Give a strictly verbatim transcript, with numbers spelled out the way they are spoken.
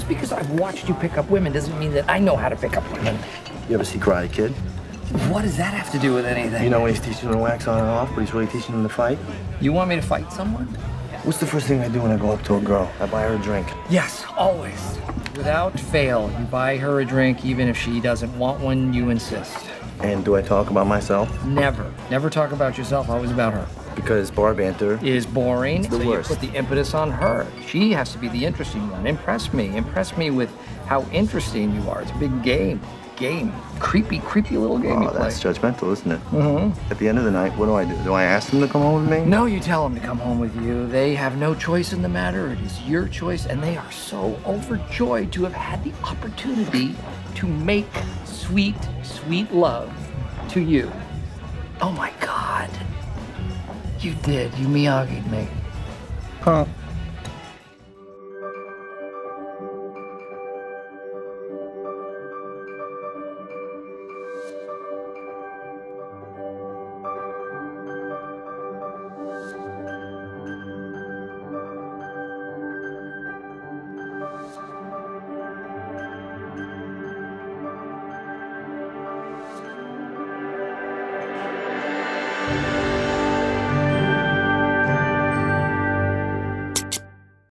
Just because I've watched you pick up women doesn't mean that I know how to pick up women. You ever see Karate Kid? What does that have to do with anything? You know when he's teaching them to wax on and off, but he's really teaching them to fight? You want me to fight someone? What's the first thing I do when I go up to a girl? I buy her a drink. Yes, always. Without fail, you buy her a drink even if she doesn't want one, you insist. And do I talk about myself? Never. Never talk about yourself, always about her. Because bar banter is boring, it's the so worst. You put the impetus on her. She has to be the interesting one. Impress me. Impress me with how interesting you are. It's a big game. Game. Creepy, creepy little game Oh, you play. that's judgmental, isn't it? Mm-hmm. At the end of the night, what do I do? Do I ask them to come home with me? No, you tell them to come home with you. They have no choice in the matter. It is your choice, and they are so overjoyed to have had the opportunity to make sweet, sweet love to you. Oh my God. You did. You Miyagi'd me. Huh.